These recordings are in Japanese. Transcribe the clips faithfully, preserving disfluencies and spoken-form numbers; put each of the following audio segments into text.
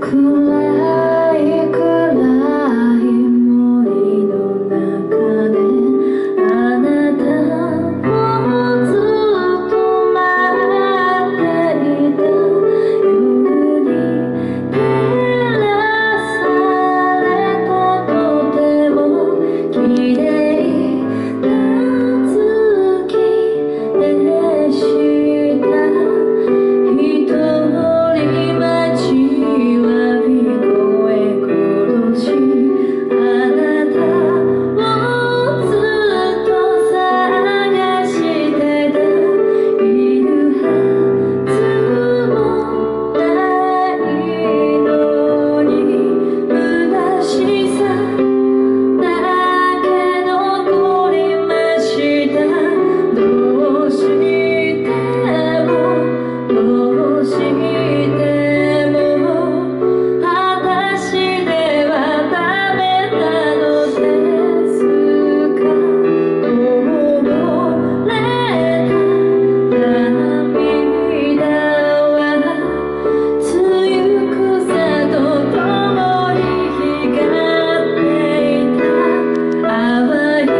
暗い暗い森の中であなたをずっと待っていた夜に照らされたとても綺麗な月でした。一人待ちわび声殺しあなたをずっと探してた。いるはずもないのに虚しさだけ残りました。どうしてもどうしても私ではダメなのですか。こぼれた涙は露草と共に光っていた。淡い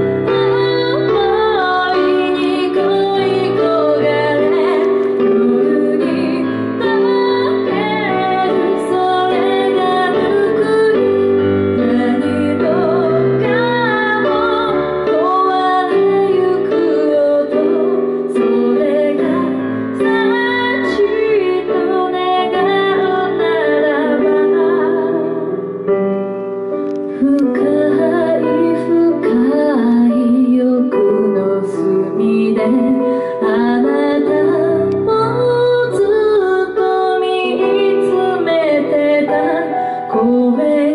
想いに恋焦がれ夜に溶ける。それが報い何もかも壊れゆく音。それが幸と願うならば深い深い欲の隅であなたをずっと見つめてた。声